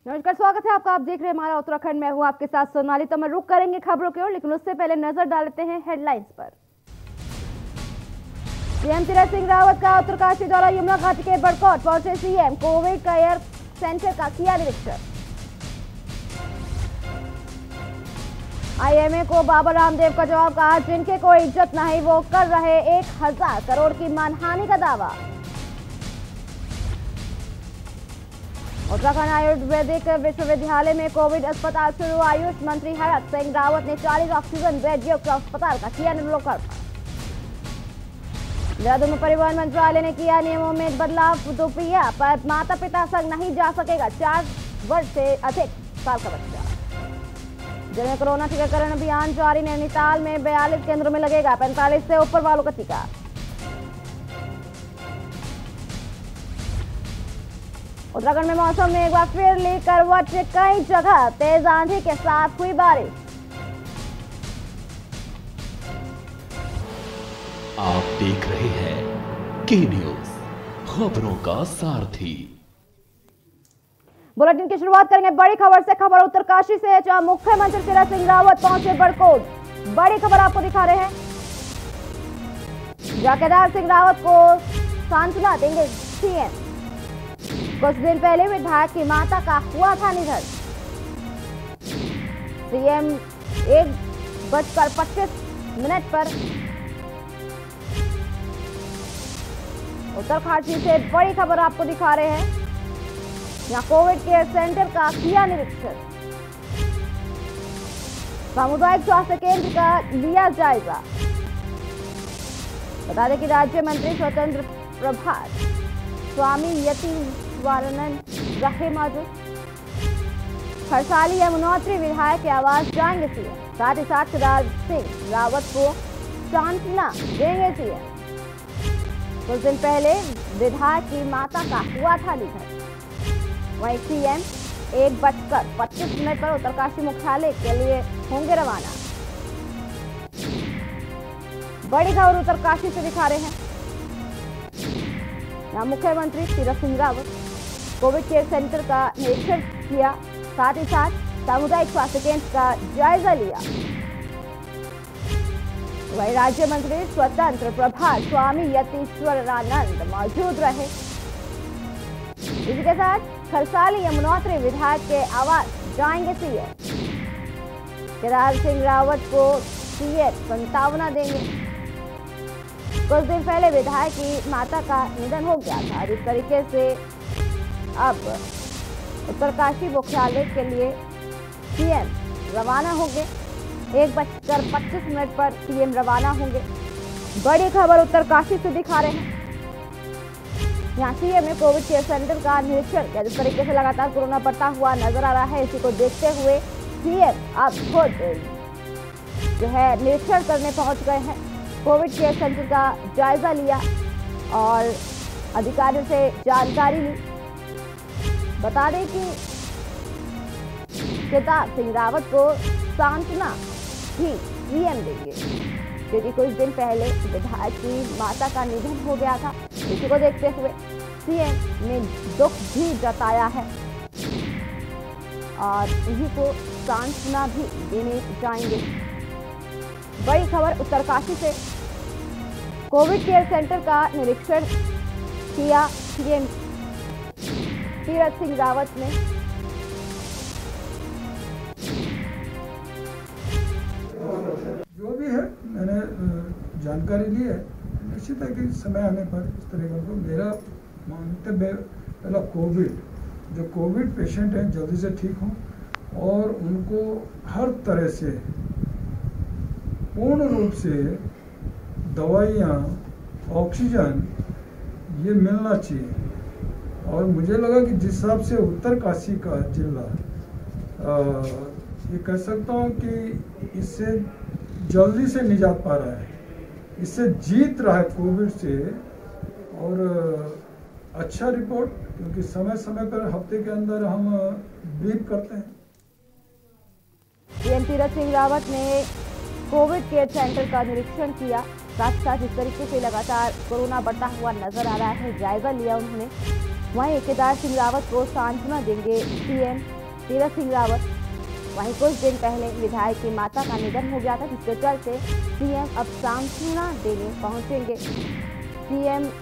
नमस्कार, स्वागत है आपका। आप देख रहे हैं हमारा उत्तराखंड। मैं हूं आपके साथ सोनाली। तो हम रुक करेंगे खबरों की ओर, लेकिन उससे पहले नजर डालते हैं हेडलाइंस पर। सीएम तीरथ सिंह रावत का उत्तरकाशी दौरा, यमुना घाटी के बड़कोट पहुंचे सीएम। कोविड केयर सेंटर का किया निरीक्षण। आईएमए को बाबा रामदेव का जवाब, कहा जिनके कोई इज्जत नहीं वो कर रहे 1000 करोड़ की मानहानि का दावा। उत्तराखंड आयुर्वेदिक विश्वविद्यालय में कोविड अस्पताल शुरू, आयुष मंत्री हरक सिंह रावत ने 40 ऑक्सीजन बेड युक्त अस्पताल का किया लोकार्पण। देहरादून में परिवहन मंत्रालय ने किया नियमों में बदलाव, दोपहिया पर माता पिता संग नहीं जा सकेगा 4 वर्ष से अधिक साल का बच्चा। जिले में कोरोना टीकाकरण अभियान जारी, नैनीताल में 42 केंद्रों में लगेगा 45 से ऊपर वालों का टीका। उत्तराखंड में मौसम में एक बार फिर ली करवट, कई जगह तेज आंधी के साथ हुई बारिश। आप देख रहे हैं के न्यूज, खबरों का सारथी। बुलेटिन की शुरुआत करेंगे बड़ी खबर से। खबर उत्तरकाशी से, जहां मुख्यमंत्री तीरथ सिंह रावत पहुंचे बड़कोट। बड़ी खबर आपको दिखा रहे हैं, जहां केदार सिंह रावत को सांत्वना देंगे सीएम। कुछ दिन पहले विधायक की माता का हुआ था निधन। सीएम 1:25 पर उत्तरकाशी से बड़ी खबर आपको दिखा रहे हैं, यहाँ कोविड केयर सेंटर का किया निरीक्षण। सामुदायिक स्वास्थ्य केंद्र का लिया जायजा। बता दें कि राज्य मंत्री स्वतंत्र प्रभार स्वामी यतीश्वरानंद रहे मौजूद। खरसाली यमुनोत्री विधायक के आवास जाएंगे सीएम। साथ ही साथ केदार सिंह रावत को सांत्वना देंगे सीएम। कुछ दिन पहले विधायक की माता का हुआ था निधन। वहीं सीएम 1:25 पर उत्तरकाशी मुख्यालय के लिए होंगे रवाना। बड़ी खबर उत्तरकाशी से दिखा रहे हैं, यहाँ मुख्यमंत्री Tirath Singh Rawat Covid care centre का निरीक्षण किया, साथ ही साथ सामुदायिक स्वास्थ्य केंद्र का जायजा लिया। वहीं राज्य मंत्री स्वतंत्र प्रभार स्वामी यतीश्वरानंद मौजूद रहे। इसी के साथ खरसाली यमुनोत्री विधायक के आवास जाएंगे सीएम। केदार सिंह रावत को सीएम सांत्वना देंगे। कुछ दिन पहले विधायक की माता का निधन हो गया था। जिस तरीके से अब उत्तरकाशी मुख्यालय के लिए सीएम रवाना होंगे, 1:25 पर सीएम रवाना होंगे। बड़ी खबर उत्तरकाशी से दिखा रहे हैं, यहाँ सीएम ने कोविड केयर सेंटर का निरीक्षण किया। जिस तरीके से लगातार कोरोना बढ़ता हुआ नजर आ रहा है, इसी को देखते हुए सीएम अब खुद जो है निरीक्षण करने पहुंच गए हैं। कोविड केयर सेंटर का जायजा लिया और अधिकारियों से जानकारी ली। बता दें कि केदार सिंह रावत को सांत्वना भी सीएम देंगे, क्योंकि कुछ दिन पहले विधायक की माता का निधन हो गया था। इसी को देखते हुए सीएम ने दुख भी जताया है और इन्हीं को सांत्वना भी देने जाएंगे। बड़ी खबर उत्तरकाशी से, कोविड केयर सेंटर का निरीक्षण किया सीएम तीरथ सिंह रावत ने। जो भी है मैंने जानकारी ली है, निश्चित है कि समय आने पर इस तरह का मेरा मंतव्य पहला जो कोविड पेशेंट हैं जल्दी से ठीक हों और उनको हर तरह से पूर्ण रूप से दवाइयाँ, ऑक्सीजन ये मिलना चाहिए। और मुझे लगा कि जिस हिसाब से उत्तरकाशी का जिला ये कह सकता हूँ कि इससे जल्दी से निजात पा रहा है, इससे जीत रहा है कोविड से। और अच्छा रिपोर्ट, क्योंकि समय समय पर हफ्ते के अंदर हम ब्रीफ करते हैं। सीएम तीरथ सिंह रावत ने कोविड केयर सेंटर का निरीक्षण किया, साथ साथ इस तरीके से लगातार कोरोना बढ़ता हुआ नजर आ रहा है, जायजा लिया उन्होंने। वहीं केदार सिंह रावत को सांत्वना देंगे सीएम। तीरथ सिंह रावत। वहीं कुछ दिन पहले विधायक की माता का निधन हो गया था, जिसके चलते सीएम अब सांत्वना देने पहुंचेंगे। सीएम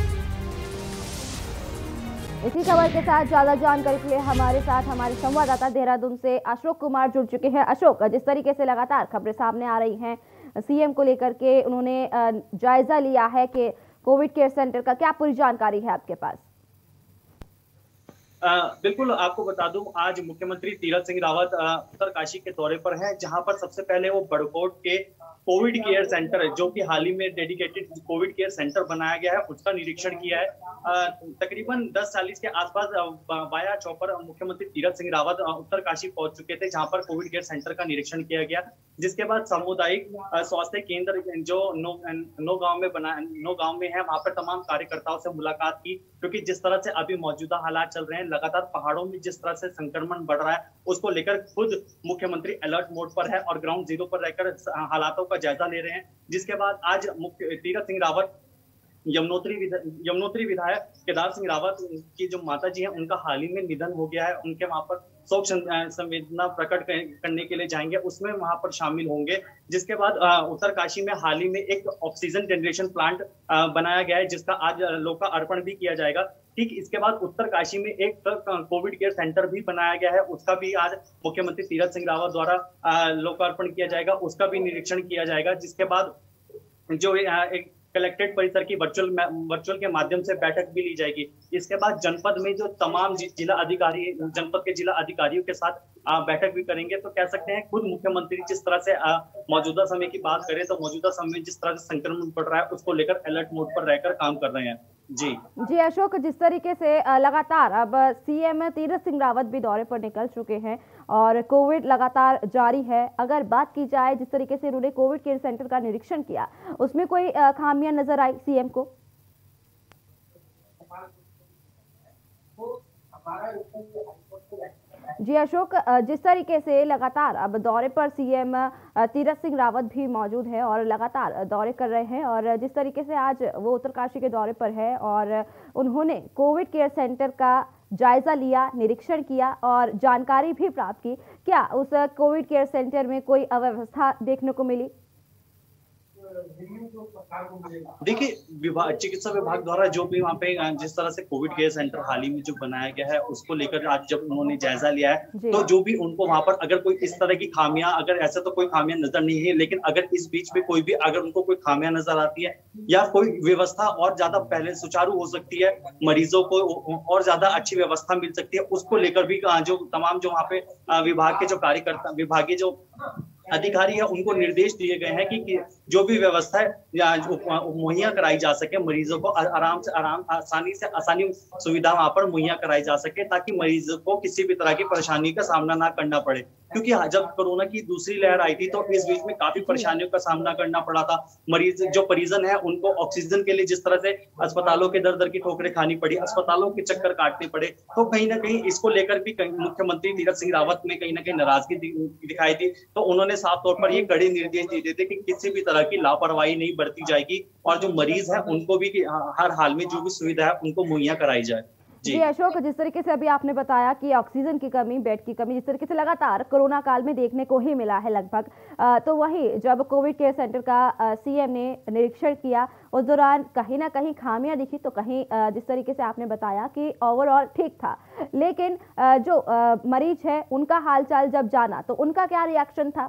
इसी खबर के साथ ज्यादा जानकारी के लिए हमारे साथ हमारे संवाददाता देहरादून से अशोक कुमार जुड़ चुके हैं। अशोक, जिस तरीके से लगातार खबरें सामने आ रही हैं सीएम को लेकर के, उन्होंने जायजा लिया है कि कोविड केयर सेंटर का, क्या पूरी जानकारी है आपके पास? बिल्कुल, आपको बता दूं, आज मुख्यमंत्री तीरथ सिंह रावत उत्तरकाशी के दौरे पर हैं, जहां पर सबसे पहले वो बड़कोट के कोविड केयर सेंटर, जो कि हाल ही में डेडिकेटेड कोविड केयर सेंटर बनाया गया है, उसका निरीक्षण किया है। तकरीबन 10:40 के आसपास वाया चौपर मुख्यमंत्री तीरथ सिंह रावत उत्तरकाशी पहुंच चुके थे, जहां पर कोविड केयर सेंटर का निरीक्षण किया गया, जिसके बाद सामुदायिक स्वास्थ्य केंद्र जो नौ गांव में है, वहां पर तमाम कार्यकर्ताओं से मुलाकात की, क्योंकि जिस तरह से अभी मौजूदा हालात चल रहे हैं, लगातार पहाड़ों में जिस तरह से संक्रमण बढ़ रहा है, उसको लेकर खुद मुख्यमंत्री अलर्ट मोड पर है और ग्राउंड जीरो पर रहकर हालातों का जायजा ले रहे हैं। जिसके बाद आज तीरथ सिंह रावत यमुनोत्री विधायक केदार सिंह रावत की जो माता जी हैं, उनका हाल ही में निधन हो गया है, उनके वहां पर शोक संवेदना प्रकट करने के लिए जाएंगे, उसमें वहां पर शामिल होंगे। जिसके बाद उत्तरकाशी में हाल ही में एक ऑक्सीजन जनरेशन प्लांट बनाया गया है, जिसका आज लोकार्पण भी किया जाएगा। ठीक इसके बाद उत्तरकाशी में एक कोविड केयर सेंटर भी बनाया गया है, उसका भी आज मुख्यमंत्री तीरथ सिंह रावत द्वारा लोकार्पण किया जाएगा, उसका भी निरीक्षण किया जाएगा। जिसके बाद जो एक कलेक्ट्रेट परिसर की वर्चुअल के माध्यम से बैठक भी ली जाएगी। इसके बाद जनपद में जो तमाम जनपद के जिला अधिकारियों के साथ बैठक भी करेंगे। तो कह सकते हैं खुद मुख्यमंत्री जिस तरह से मौजूदा समय की बात करें तो मौजूदा समय में जिस तरह से संक्रमण बढ़ रहा है, उसको लेकर अलर्ट मोड पर रहकर काम कर रहे हैं। जी अशोक, जिस तरीके से लगातार अब सीएम तीरथ सिंह रावत भी दौरे पर निकल चुके हैं और कोविड लगातार जारी है, अगर बात की जाए जिस तरीके से उन्होंने कोविड केयर सेंटर का निरीक्षण किया, उसमें कोई खामियां नजर आई सीएम को? जी अशोक, जिस तरीके से लगातार अब दौरे पर सीएम तीरथ सिंह रावत भी मौजूद है और लगातार दौरे कर रहे हैं, और जिस तरीके से आज वो उत्तरकाशी के दौरे पर है और उन्होंने कोविड केयर सेंटर का जायजा लिया, निरीक्षण किया और जानकारी भी प्राप्त की, क्या उस कोविड केयर सेंटर में कोई अव्यवस्था देखने को मिली? देखिए, चिकित्सा विभाग द्वारा जो भी वहाँ पे जिस तरह से कोविड केयर सेंटर हाल ही में जो बनाया गया है, उसको लेकर आज जब उन्होंने जायजा लिया है, तो जो भी उनको वहाँ पर अगर कोई इस तरह की खामियां, अगर ऐसे तो कोई खामियां नजर नहीं है, लेकिन अगर इस बीच में कोई भी अगर उनको कोई खामियां नजर आती है या कोई व्यवस्था और ज्यादा पहले सुचारू हो सकती है, मरीजों को और ज्यादा अच्छी व्यवस्था मिल सकती है, उसको लेकर भी जो तमाम जो वहाँ पे विभाग के जो कार्यकर्ता, विभागीय जो अधिकारी है, उनको निर्देश दिए गए हैं कि जो भी व्यवस्था मुहैया कराई जा सके, मरीजों को आसानी सुविधा वहां पर मुहैया कराई जा सके, ताकि मरीजों को किसी भी तरह की परेशानी का सामना ना करना पड़े। क्योंकि जब कोरोना की दूसरी लहर आई थी, तो इस बीच में काफी परेशानियों का सामना करना पड़ा था। जो परिजन है, उनको ऑक्सीजन के लिए जिस तरह से अस्पतालों के दर की ठोकरें खानी पड़ी, अस्पतालों के चक्कर काटने पड़े, तो कहीं ना कहीं इसको लेकर भी मुख्यमंत्री तीरथ सिंह रावत में कहीं ना कहीं नाराजगी दिखाई थी। तो उन्होंने साफ तौर पर ये कड़े निर्देश दिए थे कि किसी भी तरह की लापरवाही नहीं बरती जाएगी और जो मरीज है उनको भी हर हाल में जो भी सुविधा है उनको मुहैया कराई जाए। जी अशोक, जिस तरीके से अभी आपने बताया कि ऑक्सीजन की कमी, बेड की कमी जिस तरीके से लगातार कोरोना काल में देखने को ही मिला है लगभग, तो वही जब कोविड केयर सेंटर का सीएम ने निरीक्षण किया, उस दौरान कहीं ना कहीं खामियां दिखी, तो कहीं जिस तरीके से आपने बताया कि ओवरऑल ठीक था, लेकिन जो मरीज है उनका हालचाल जब जाना तो उनका क्या रिएक्शन था?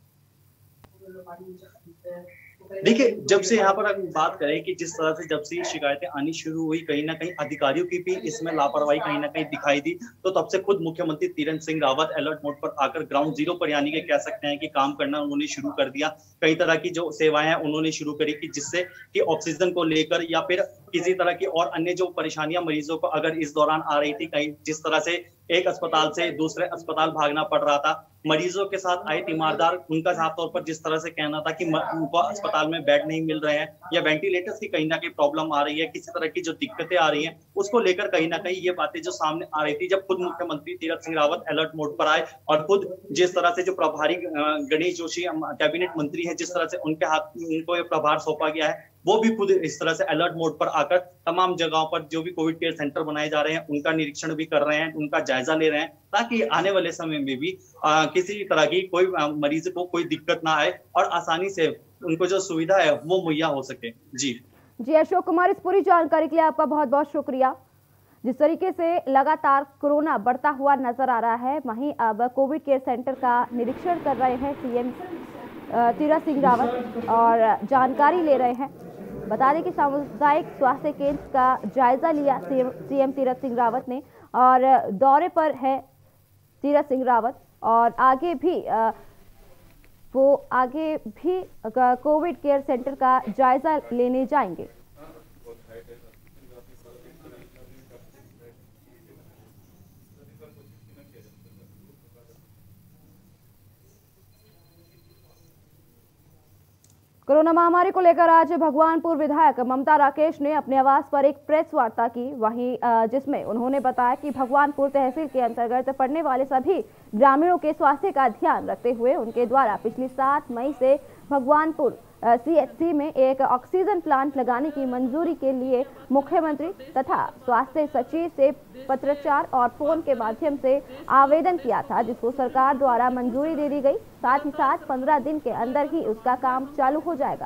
देखिए, जब से यहाँ पर अगर बात करें कि जिस तरह से जब से शिकायतें आनी शुरू हुई, कहीं ना कहीं अधिकारियों की भी इसमें लापरवाही कहीं ना कहीं दिखाई दी, तो तब से खुद मुख्यमंत्री तीरथ सिंह रावत अलर्ट मोड पर आकर ग्राउंड जीरो पर यानी कि कह सकते हैं कि काम करना उन्होंने शुरू कर दिया। कई तरह की जो सेवाएं हैं उन्होंने शुरू करी कि जिससे कि ऑक्सीजन को लेकर या फिर किसी तरह की और अन्य जो परेशानियां मरीजों को अगर इस दौरान आ रही थी, कहीं जिस तरह से एक अस्पताल से दूसरे अस्पताल भागना पड़ रहा था, मरीजों के साथ आए तीमारदार, उनका साफ तौर पर जिस तरह से कहना था कि उनको अस्पताल में बेड नहीं मिल रहे हैं या वेंटिलेटर्स की कहीं ना कहीं प्रॉब्लम आ रही है, किसी तरह की जो दिक्कतें आ रही हैं, उसको लेकर कहीं ना कहीं ये बातें जो सामने आ रही थी, जब खुद मुख्यमंत्री तीरथ सिंह रावत अलर्ट मोड पर आए और खुद जिस तरह से जो प्रभारी गणेश जोशी कैबिनेट मंत्री है, जिस तरह से उनके हाथ उनको ये प्रभार सौंपा गया है, वो भी खुद इस तरह से अलर्ट मोड पर आकर तमाम जगहों पर जो भी कोविड केयर सेंटर बनाए जा रहे हैं उनका निरीक्षण भी कर रहे हैं, उनका जायजा ले रहे हैं, ताकि आने वाले समय में भी किसी तरह की कोई मरीज को कोई दिक्कत ना आए और आसानी से उनको जो सुविधा है वो मुहैया हो सके। जी अशोक कुमार, इस पूरी जानकारी के लिए आपका बहुत बहुत शुक्रिया। जिस तरीके से लगातार कोरोना बढ़ता हुआ नजर आ रहा है, वहीं अब कोविड केयर सेंटर का निरीक्षण कर रहे हैं सीएम तीरथ सिंह रावत और जानकारी ले रहे हैं। बता दें कि सामुदायिक स्वास्थ्य केंद्र का जायजा लिया सीएम तीरथ सिंह रावत ने और दौरे पर है तीरथ सिंह रावत और आगे भी कोविड केयर सेंटर का जायजा लेने जाएंगे। कोरोना महामारी को लेकर आज भगवानपुर विधायक ममता राकेश ने अपने आवास पर एक प्रेस वार्ता की, वहीं जिसमें उन्होंने बताया कि भगवानपुर तहसील के अंतर्गत पड़ने वाले सभी ग्रामीणों के स्वास्थ्य का ध्यान रखते हुए उनके द्वारा पिछली 7 मई से भगवानपुर सीएचसी में एक ऑक्सीजन प्लांट लगाने की मंजूरी के लिए मुख्यमंत्री तथा स्वास्थ्य सचिव से पत्राचार और फोन के माध्यम से आवेदन किया था, जिसको सरकार द्वारा मंजूरी दे दी गई। साथ ही साथ 15 दिन के अंदर ही उसका काम चालू हो जाएगा।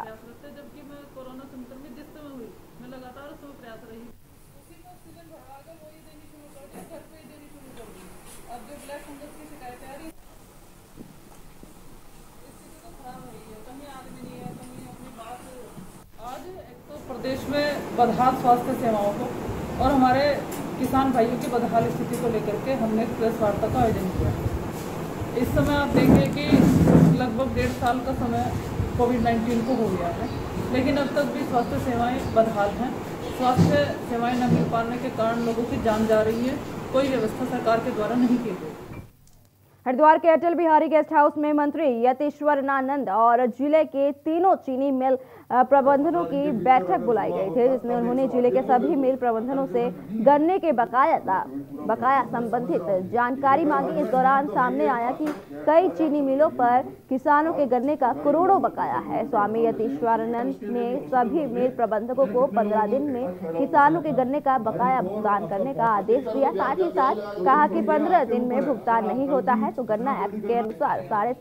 प्रदेश में बदहाल स्वास्थ्य सेवाओं को और हमारे किसान भाइयों की बदहाल स्थिति को लेकर के हमने प्रेस वार्ता का आयोजन किया। इस समय आप देखेंगे कि लगभग 1.5 साल का समय कोविड-19 को हो गया है, लेकिन अब तक भी स्वास्थ्य सेवाएं बदहाल हैं। स्वास्थ्य सेवाएं न मिल पाने के कारण लोगों की जान जा रही है, कोई व्यवस्था सरकार के द्वारा नहीं की गई। हरिद्वार के अटल बिहारी गेस्ट हाउस में मंत्री यतीश्वरानंद और जिले के तीनों चीनी मिल प्रबंधनों की बैठक बुलाई गई थी, जिसमें उन्होंने जिले के सभी मिल प्रबंधनों से गन्ने के बकाया संबंधित जानकारी मांगी। इस दौरान सामने आया कि कई चीनी मिलों पर किसानों के गन्ने का करोड़ों बकाया है। स्वामी यतीश्वरानंद ने सभी मिल प्रबंधकों को 15 दिन में किसानों के गन्ने का बकाया भुगतान करने का आदेश दिया। साथ ही साथ कहा कि 15 दिन में भुगतान नहीं होता है तो गन्ना एक्ट के अनुसार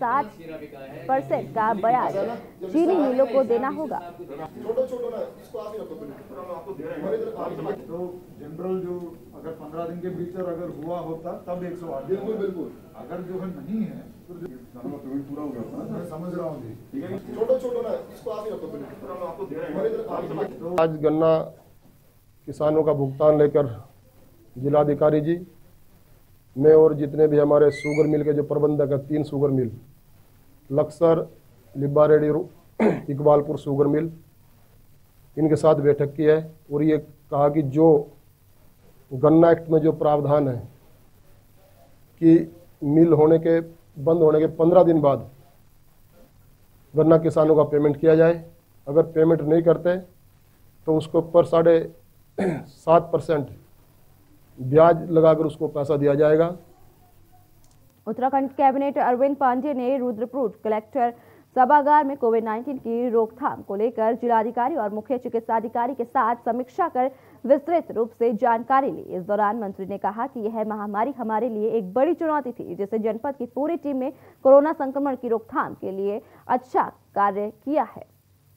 7.5% का ब्याज चीनी मिलों को देना होगा। छोटो ना, इसको आप ही रखो, हम आपको दे रहे हैं। तो जनरल जो अगर 15 दिन के भीतर अगर हुआ होता तब 108। बिल्कुल अगर जो है नहीं है तो पेमेंट पूरा हो गया था। मैं समझ रहा हूँ जी, ठीक है। छोटो ना, इसको आप ही रखो, हम आपको दे रहे हैं। आज गन्ना किसानों का भुगतान लेकर जिलाधिकारी जी, मैं और जितने भी हमारे शुगर मिल के जो प्रबंधक है, 3 sugar mill, Laksar, Libbarheri, Iqbalpur sugar mill, इनके साथ बैठक की है और ये कहा कि जो गन्ना एक्ट में जो प्रावधान है कि मिल होने के बंद होने के 15 दिन बाद गन्ना किसानों का पेमेंट किया जाए। अगर पेमेंट नहीं करते तो उसके ऊपर 7.5% ब्याज लगाकर उसको पैसा दिया जाएगा। उत्तराखंड कैबिनेट अरविंद पांडे ने रुद्रपुर कलेक्टर सभागार में कोविड-19 की रोकथाम को लेकर जिलाधिकारी और मुख्य चिकित्साधिकारी के साथ समीक्षा कर विस्तृत रूप से जानकारी ली। इस दौरान मंत्री ने कहा कि यह महामारी हमारे लिए एक बड़ी चुनौती थी, जिसे जनपद की पूरी टीम ने कोरोना संक्रमण की रोकथाम के लिए अच्छा कार्य किया है।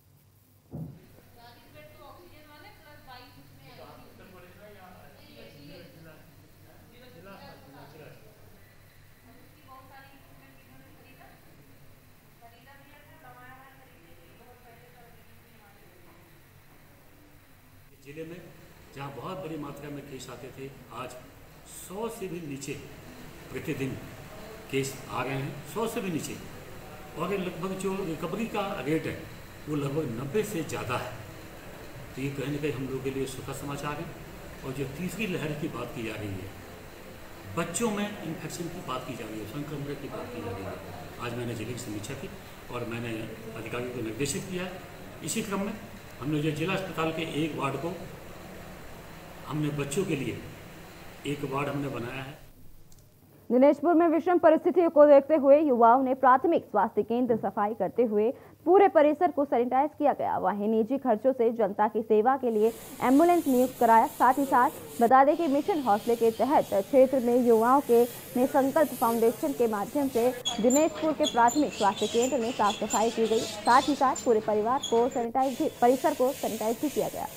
जिले में जहाँ बहुत बड़ी मात्रा में केस आते थे, आज 100 से भी नीचे प्रतिदिन केस आ रहे हैं, 100 से भी नीचे। और लगभग जो रिकवरी का रेट है वो लगभग 90 से ज़्यादा है। तो ये कहीं ना कहीं हम लोगों के लिए सुखद समाचार है। और जो तीसरी लहर की बात की जा रही है, बच्चों में इन्फेक्शन की बात की जा रही है, संक्रमण की बात की जा रही है। आज मैंने जिले की समीक्षा की और मैंने अधिकारियों को निर्देशित किया है। इसी क्रम में हमने जो जिला अस्पताल के एक वार्ड को हमने बच्चों के लिए एक वार्ड हमने बनाया है। दिनेशपुर में विषम परिस्थितियों को देखते हुए युवाओं ने प्राथमिक स्वास्थ्य केंद्र सफाई करते हुए पूरे परिसर को सैनिटाइज किया गया। वहीं निजी खर्चों से जनता की सेवा के लिए एम्बुलेंस नियुक्त कराया। साथ ही साथ बता दें कि मिशन हौसले के तहत क्षेत्र में युवाओं के ने संकल्प फाउंडेशन के माध्यम से दिनेशपुर के प्राथमिक स्वास्थ्य केंद्र में साफ सफाई की गई। साथ ही साथ पूरे परिसर को सैनिटाइज भी किया गया।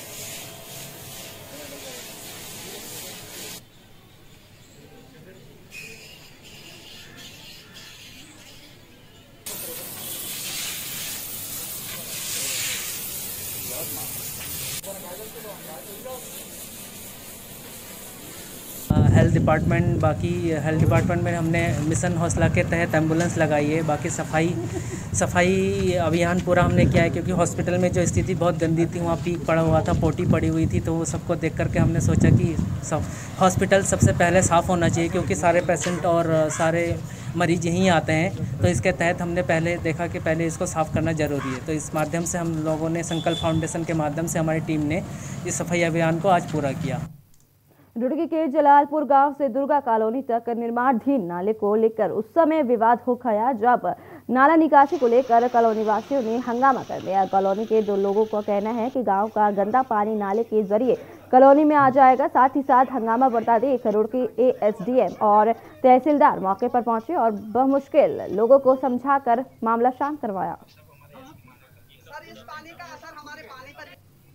हेल्थ डिपार्टमेंट हेल्थ डिपार्टमेंट में हमने मिशन हौसला के तहत एम्बुलेंस लगाई है। बाकी सफाई अभियान पूरा हमने किया है, क्योंकि हॉस्पिटल में जो स्थिति बहुत गंदी थी, वहाँ पीक पड़ा हुआ था, पोटी पड़ी हुई थी, तो वो सबको देख करके हमने सोचा कि हॉस्पिटल सबसे पहले साफ़ होना चाहिए, क्योंकि सारे पेशेंट और सारे मरीज यहीं आते हैं। तो इसके तहत हमने पहले देखा कि पहले इसको साफ़ करना ज़रूरी है। तो इस माध्यम से हम लोगों ने संकल्प फाउंडेशन के माध्यम से हमारी टीम ने इस सफाई अभियान को आज पूरा किया। रुड़की के जलालपुर गांव से दुर्गा कॉलोनी तक निर्माणाधीन नाले को लेकर उस समय विवाद हो गया जब नाला निकासी को लेकर कॉलोनी वासियों ने हंगामा कर दिया। कॉलोनी के 2 लोगों का कहना है कि गांव का गंदा पानी नाले के जरिए कॉलोनी में आ जाएगा। साथ ही साथ हंगामा बढ़ता देख रुड़की एएसडीएम और तहसीलदार मौके पर पहुंचे और बमुश्किल लोगों को समझाकर मामला शांत करवाया। सर, इस पानी का असर हमारे पानी पर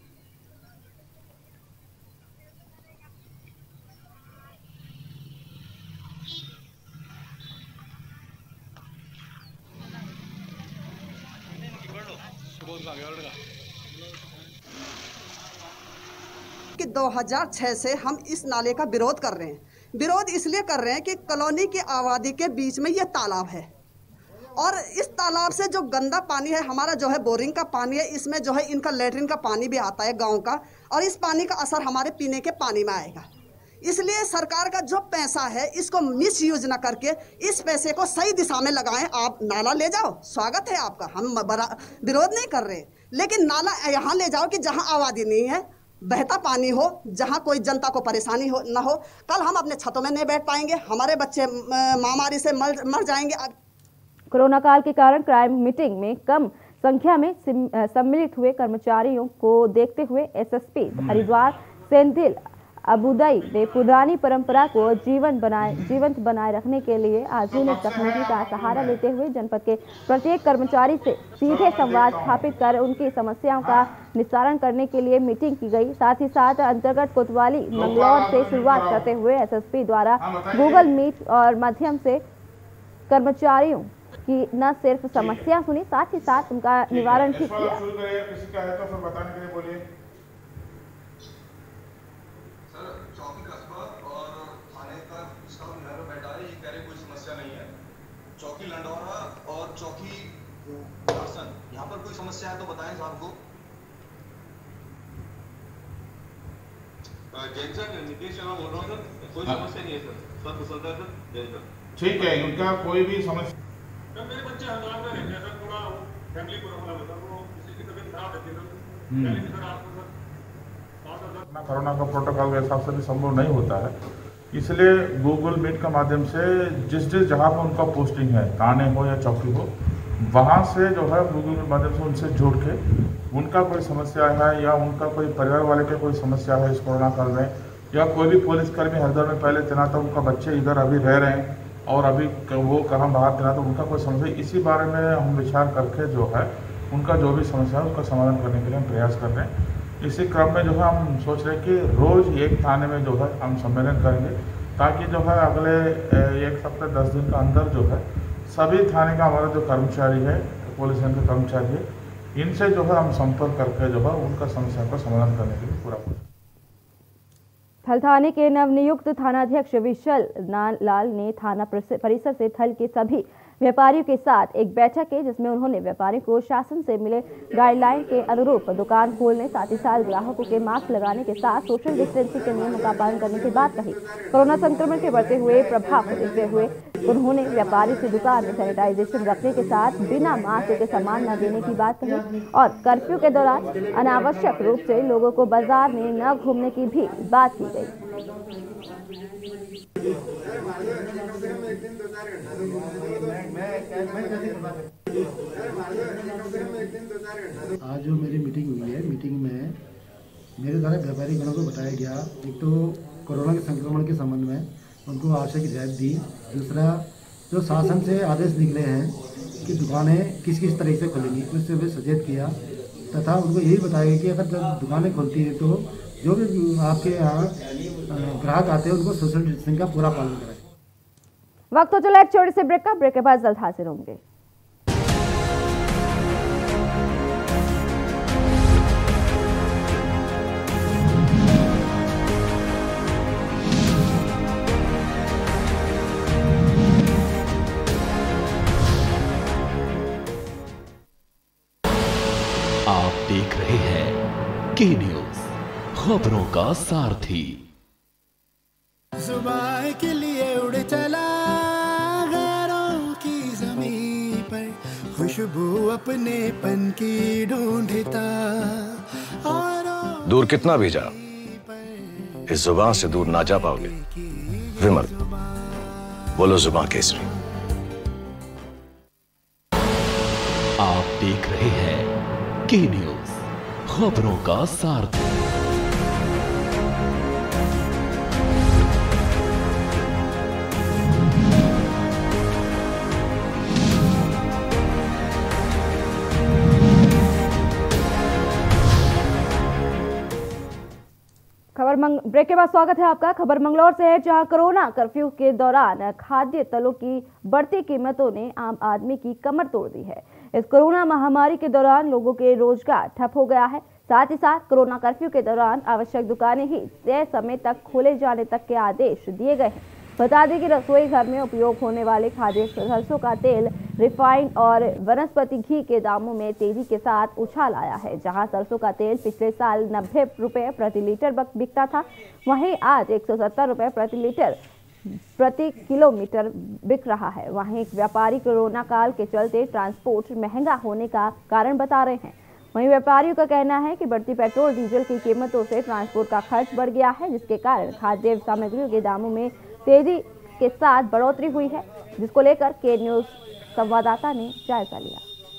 कि 2006 से हम इस नाले का विरोध कर रहे हैं। विरोध इसलिए कर रहे हैं कि कॉलोनी की आबादी के बीच में ये तालाब है और इस तालाब से जो गंदा पानी है, हमारा जो है बोरिंग का पानी है, इसमें जो है इनका लेटरिन का पानी भी आता है गांव का, और इस पानी का असर हमारे पीने के पानी में आएगा। इसलिए सरकार का जो पैसा है इसको मिस यूज न करके इस पैसे को सही दिशा में लगाएं। आप नाला ले जाओ, स्वागत है आपका, हम विरोध नहीं कर रहे, लेकिन नाला यहाँ ले जाओ कि जहाँ आबादी नहीं है, बहता पानी हो, जहाँ कोई जनता को परेशानी हो न हो। कल हम अपने छतों में नहीं बैठ पाएंगे, हमारे बच्चे महामारी से मर जाएंगे। कोरोना काल के कारण क्राइम मीटिंग में कम संख्या में सम्मिलित हुए कर्मचारियों को देखते हुए एसएसपी हरिद्वार सेंथिल अबुदई ने पुरानी परंपरा को जीवंत बनाए रखने के लिए आधुनिक तकनीकी का सहारा लेते हुए जनपद के प्रत्येक कर्मचारी से सीधे संवाद स्थापित कर उनकी समस्याओं का निस्तारण करने के लिए मीटिंग की गई। साथ ही साथ अंतर्गत कोतवाली मंगलौर से शुरुआत करते हुए एसएसपी द्वारा गूगल मीट और माध्यम से कर्मचारियों की न सिर्फ समस्या सुनी, साथ ही साथ उनका निवारण भी किया। चौकी लंडौरा और चौकी दर्शन, यहाँ पर कोई समस्या है तो बताएं साहब को। जैन सर, नीतीश शर्मा बोल रहा हूँ सर, कोई समस्या नहीं है सर, सब कुशलता है सर, जैन सर। ठीक है, उनका कोई भी समस्या। सर मेरे बच्चे हंगाम में रहते हैं सर, थोड़ा फैमिली प्रॉब्लम है सर, वो किसी की तबीयत खराब रहती है सर। कोरोना का प्रोटोकॉल के हिसाब से भी संभव नहीं होता है, इसलिए गूगल मीट के माध्यम से जिस जगह पर उनका पोस्टिंग है, थाने हो या चौकी हो, वहाँ से जो है गूगल के माध्यम से उनसे जोड़ के उनका कोई समस्या है या उनका कोई परिवार वाले के कोई समस्या है इस कोरोना काल में, या कोई भी पुलिसकर्मी हरिद्वार में पहले तैनात है, उनका बच्चे इधर अभी रह रहे हैं और अभी वो कहाँ बाहर तैनात है, उनका कोई समस्या, इसी बारे में हम विचार करके जो है उनका जो भी समस्या है उसका समाधान करने के लिए हम प्रयास कर रहे हैं। इसी क्रम में जो है हम सोच रहे हैं कि रोज़ एक थाने में जो है हम सम्मेलन करेंगे, ताकि जो है अगले 1 सप्ताह 10 दिन के अंदर जो है सभी थाने का हमारा जो कर्मचारी है, पुलिस के कर्मचारी है, इनसे जो है हम संपर्क करके जो है उनका समस्या का समाधान करने के लिए पूरा थल थाने के नवनियुक्त थानाध्यक्ष विशल लाल ने थाना परिसर से थल के सभी व्यापारियों के साथ एक बैठक की, जिसमें उन्होंने व्यापारियों को शासन से मिले गाइडलाइन के अनुरूप दुकान खोलने, साथ ही साथ ग्राहकों के मास्क लगाने के साथ सोशल डिस्टेंसिंग के नियमों का पालन करने की बात कही। कोरोना संक्रमण के बढ़ते हुए प्रभाव को देखते हुए उन्होंने व्यापारी से दुकान में सैनिटाइजेशन रखने के साथ बिना मास्क के सामान न देने की बात कही और कर्फ्यू के दौरान अनावश्यक रूप से लोगों को बाजार में न घूमने की भी बात की गई। आज जो मेरी मीटिंग हुई है, मीटिंग में मेरे द्वारा व्यापारी गणों को बताया गया, एक तो कोरोना के संक्रमण के संबंध में उनको आवश्यक हिदायत दी। दूसरा, जो शासन से आदेश निकले हैं कि दुकानें किस किस तरह से खुलेंगी, उससे भी सचेत किया तथा उनको यही बताया गया कि अगर जब दुकानें खुलती है तो जो भी आपके यहाँ ग्राहक आते हैं उनको सोशल डिस्टेंसिंग का पूरा पालन करें। वक्त हो चला एक छोटे से ब्रेक का। ब्रेक के बाद जल्द हाजिर होंगे। आप देख रहे हैं के न्यूज, खबरों का सारथी। सुबह के लिए उड़ चला गैरों की ज़मीं पर, खुशबू अपने पन की ढूंढता। दूर कितना भी जा, इस जुबान से दूर ना जा पाओगे। विमल, बोलो जुबान केसरी। आप देख रहे हैं के न्यूज, खबरों का सारथी। ब्रेक के बाद स्वागत है आपका। खबर मंगलौर से है, जहां कोरोना कर्फ्यू के दौरान खाद्य तेलों की बढ़ती कीमतों ने आम आदमी की कमर तोड़ दी है। इस कोरोना महामारी के दौरान लोगों के रोजगार ठप हो गया है। साथ ही साथ कोरोना कर्फ्यू के दौरान आवश्यक दुकानें ही तय समय तक खोले जाने तक के आदेश दिए गए हैं। बता दें कि रसोई घर में उपयोग होने वाले खाद्य सरसों का तेल, रिफाइंड और वनस्पति घी के दामों में तेजी के साथ उछाल आया है। जहां सरसों का तेल पिछले साल 90 रुपए प्रति लीटर बिकता था, वहीं आज 170 रुपए प्रति किलोमीटर बिक रहा है। वहीं एक व्यापारी कोरोना काल के चलते ट्रांसपोर्ट महंगा होने का कारण बता रहे हैं। वहीं व्यापारियों का कहना है कि बढ़ती पेट्रोल डीजल की कीमतों से ट्रांसपोर्ट का खर्च बढ़ गया है, जिसके कारण खाद्य सामग्रियों के दामों में तेजी के साथ बढ़ोतरी हुई है, जिसको लेकर के न्यूज संवाददाता ने जायजा लिया।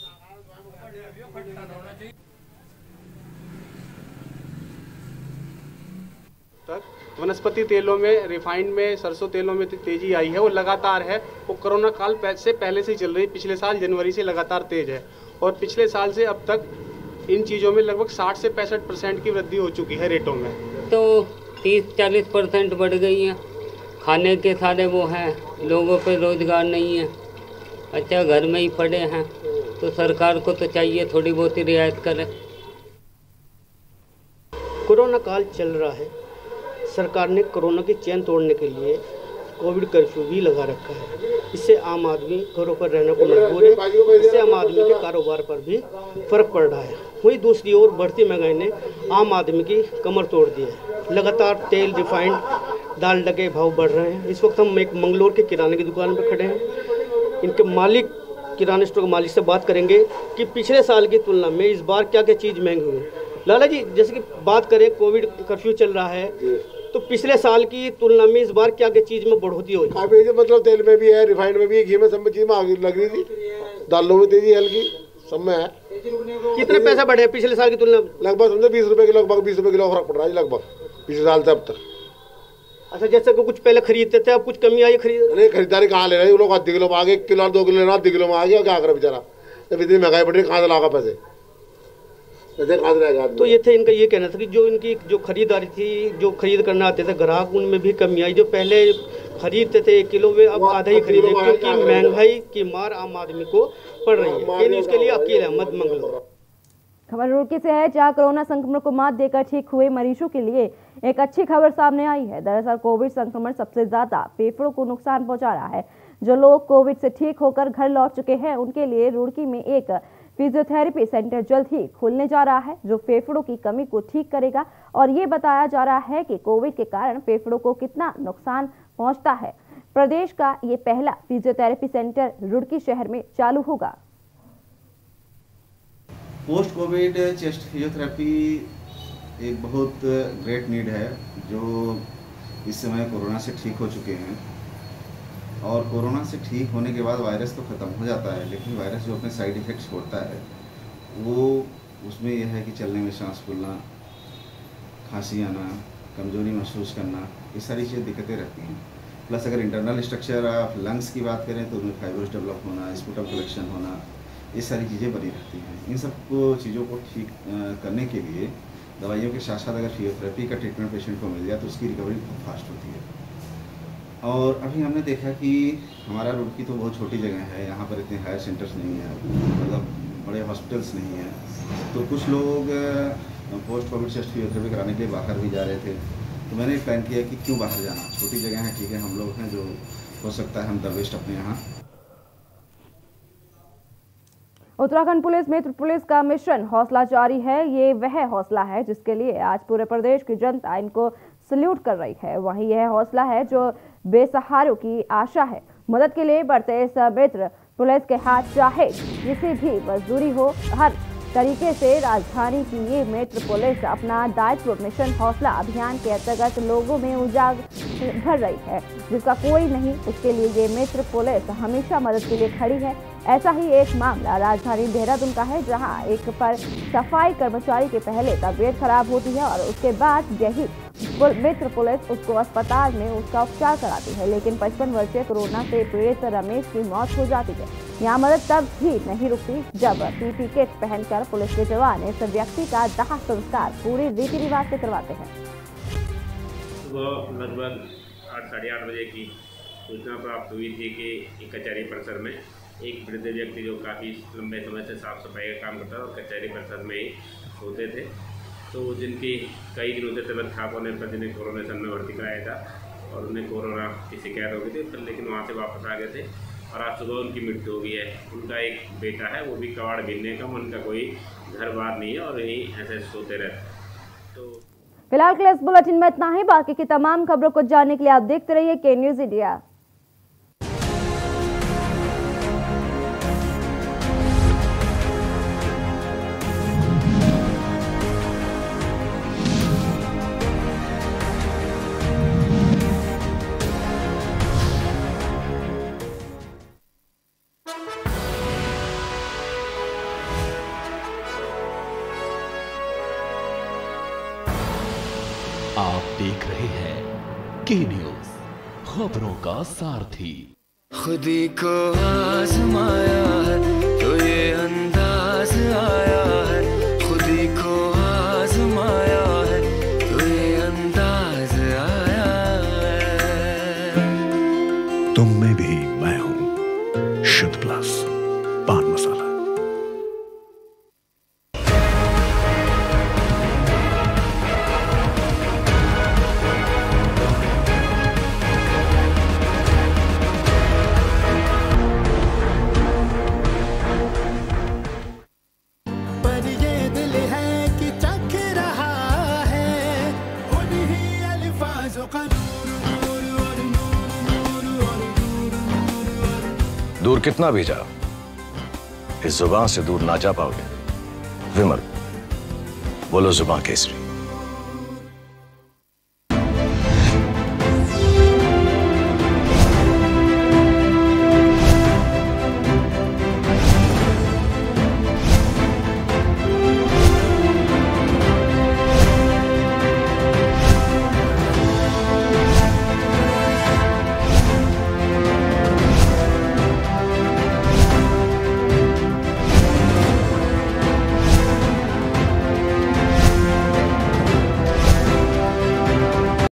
वनस्पति तेलों में, रिफाइंड में, सरसों तेलों में तेजी आई है और लगातार है। वो कोरोना काल से पहले से ही चल रही, पिछले साल जनवरी से लगातार तेज है और पिछले साल से अब तक इन चीज़ों में लगभग 60 से 65% की वृद्धि हो चुकी है रेटों में। तो 30-40% बढ़ गई है। खाने के सारे वो हैं, लोगों पे रोजगार नहीं है, अच्छा घर में ही पड़े हैं, तो सरकार को तो चाहिए थोड़ी बहुत ही रियायत करे। कोरोना काल चल रहा है, सरकार ने कोरोना की चैन तोड़ने के लिए कोविड कर्फ्यू भी लगा रखा है। इससे आम आदमी घरों पर रहने को मजबूर है। इससे आम आदमी के कारोबार पर भी फर्क पड़ रहा है। वहीं दूसरी ओर बढ़ती महंगाई ने आम आदमी की कमर तोड़ दी है। लगातार तेल, रिफाइंड, दाल के भाव बढ़ रहे हैं। इस वक्त हम एक मंगलौर के किराने की दुकान पर खड़े हैं। इनके मालिक, किराने स्टोर के मालिक से बात करेंगे कि पिछले साल की तुलना में इस बार क्या क्या चीज़ महंगी हुई है। लाला जी, जैसे कि बात करें, कोविड कर्फ्यू चल रहा है, तो पिछले साल की तुलना में इस बार क्या क्या चीज़ में बढ़ोतरी हुई? मतलब तेल में भी है, रिफाइंड में भी है, घी में, सब में चीज़ में आग लग रही थी। दालों में तेजी हल्की, सब में है। कितने पैसा बढ़े पिछले साल की तुलना? लगभग समझो 20 रुपए के लगभग 20 रुपए किलो फर्क पड़ रहा है लगभग पिछले साल से अब तक। अच्छा, जैसे कि कुछ पहले खरीदते थे, अब कुछ कमी आई खरीद? नहीं, खरीदारी कहाँ ले रहे हैं लोग? आधे किलो में आ गए, 1 किलो 2 किलो लेना, आधे किलो में आ गया, क्या करे बेचारा? जब इतनी महंगाई बढ़ रही, कहाँ से लागा पैसे कहाँ से रहेगा? तो ये थे इनका ये कहना था कि जो इनकी जो खरीदारी थी, जो खरीद करने आते थे ग्राहक, उनमें भी कमी आई। जो पहले खरीदते थे 1 किलो में, अब आधा ही खरीदे, क्योंकि महंगाई की मार आम आदमी को पड़ रही है। न्यूज़ के लिए अकील अहमद, मंगलौर। खबर रुड़की से है, जहां कोरोना संक्रमण को मात देकर ठीक हुए मरीजों के लिए एक अच्छी खबर सामने आई है। दरअसल कोविड संक्रमण सबसे ज्यादा फेफड़ों को नुकसान पहुंचा रहा है। जो लोग कोविड से ठीक होकर घर लौट चुके हैं उनके लिए रुड़की में एक फिजियोथेरेपी सेंटर जल्द ही खुलने जा रहा है जो फेफड़ों की कमी को ठीक करेगा। और ये बताया जा रहा है कि कोविड के कारण फेफड़ों को कितना नुकसान पहुंचता है। प्रदेश का ये पहला फिजियोथेरेपी सेंटर रुड़की शहर में चालू होगा। पोस्ट कोविड चेस्ट फिजियोथेरेपी एक बहुत ग्रेट नीड है जो इस समय कोरोना से ठीक हो चुके हैं। और कोरोना से ठीक होने के बाद वायरस तो ख़त्म हो जाता है, लेकिन वायरस जो अपने साइड इफ़ेक्ट्स छोड़ता है वो उसमें यह है कि चलने में सांस फूलना, खांसी आना, कमजोरी महसूस करना, ये सारी चीज़ें दिक्कतें रहती हैं। प्लस अगर इंटरनल स्ट्रक्चर ऑफ लंग्स की बात करें तो उनमें फाइब्रोस डेवलप होना, स्पूटम कलेक्शन होना, ये सारी चीज़ें बनी रहती हैं। इन सब चीज़ों को ठीक करने के लिए दवाइयों के साथ साथ अगर फिजियोथेरेपी का ट्रीटमेंट पेशेंट को मिल जाए तो उसकी रिकवरी बहुत फास्ट होती है। और अभी हमने देखा कि हमारा रुड़की तो बहुत छोटी जगह है, यहाँ पर इतने हायर सेंटर्स नहीं हैं, मतलब बड़े हॉस्पिटल्स नहीं हैं, तो कुछ लोग पोस्ट कोविड चेस्ट फिजियोथेरेपी कराने के लिए बाहर भी जा रहे थे। तो मैंने प्लान किया कि क्यों बाहर जाना, छोटी जगह है, ठीक है, हम लोग हैं, जो हो सकता है हम द बेस्ट अपने यहाँ। उत्तराखंड पुलिस मित्र पुलिस का मिशन हौसला जारी है। ये वह हौसला है जिसके लिए आज पूरे प्रदेश की जनता इनको सल्यूट कर रही है। वहीं यह हौसला है जो बेसहारों की आशा है। मदद के लिए बढ़ते इस मित्र पुलिस के हाथ चाहे किसी भी मजदूरी हो, हर तरीके से राजधानी की ये मित्र पुलिस अपना दायित्व मिशन हौसला अभियान के अंतर्गत लोगों में उजागर भर रही है। जिसका कोई नहीं उसके लिए ये मित्र पुलिस हमेशा मदद के लिए खड़ी है। ऐसा ही एक मामला राजधानी देहरादून का है, जहां एक पर सफाई कर्मचारी के पहले तबीयत खराब होती है और उसके बाद यही मित्र पुलिस उसको अस्पताल में उसका उपचार कराती है, लेकिन 55 वर्षीय कोरोना से पीड़ित रमेश की मौत हो जाती है। यहाँ मदद तब भी नहीं रुकती जब पीपी किट पहनकर पुलिस के जवान इस व्यक्ति का दाह संस्कार पूरी रीति रिवाज से करवाते हैं। सुबह लगभग 8 साढ़े 8 बजे की सूचना प्राप्त हुई थी कि कचहरी परिसर में एक वृद्ध व्यक्ति जो काफ़ी लंबे समय से साफ सफाई का काम करता था और कचहरी परिसर में ही होते थे, तो जिनकी कई दिनों से तबियत खराब होने पर जिन्हें कोरोनेशन में भर्ती कराया था और उन्हें कोरोना की शिकायत हो गई थी, फिर लेकिन वहाँ से वापस आ गए थे और आज सुबह उनकी मृत्यु हो गई है। उनका एक बेटा है, वो भी कबाड़ बीनने का, उनका कोई घर बार नहीं है और यहीं ऐसे सोते रहते। तो फिलहाल के लिए इस बुलेटिन में इतना ही। बाकी की तमाम खबरों को जानने के लिए आप देखते रहिए के न्यूज़ इंडिया। आप देख रहे हैं के न्यूज़, खबरों का सारथी। खुदी को आजमाया है तो ये अंदाज आया है, खुदी को आजमाया है तो ये अंदाज आया है। तुम में भी मैं हूं, शुद्ध प्लस पान मसाला। दूर कितना भी जाओ, इस जुबान से दूर ना जा पाओगे। विमल, बोलो जुबान केसरी।